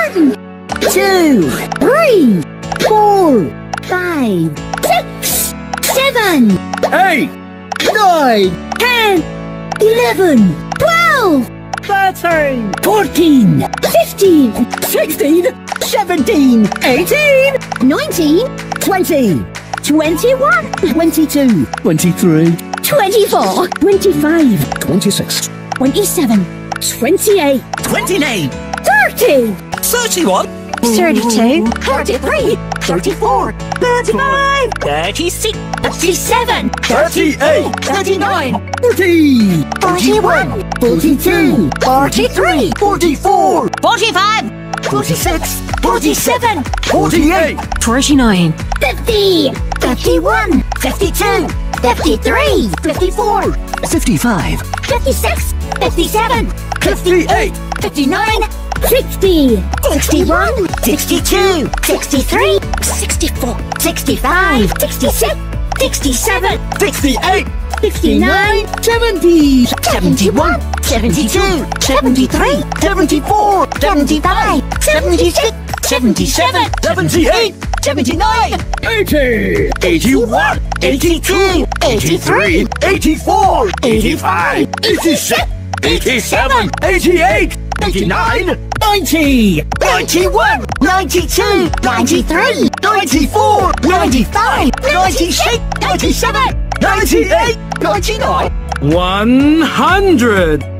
1, 2, 3, 4, 5, 6, 7, 8, 9, 10, 11, 12, 13, 14, 15, 16, 17, 18, 19, 20, 21, 22, 23, 24, 25, 26, 27, 28, 29, 30, 31, 32, 33, 34, 35, 36, 37, 38, 39, 40, 41, 42, 43, 44, 45, 46, 47, 48, 49, 50, 51, 52, 53, 54, 55, 56, 57, 58, 59, 60, 61, 62, 63, 64, 65, 66, 67, 68, 69, 70, 71, 72, 73, 74, 75, 76, 77, 78, 79, 80, 81, 82, 83, 84, 85, 86, 87, 88, 89, 90, 91, 92, 93, 94, 95, 96, 97, 98, 99, 100.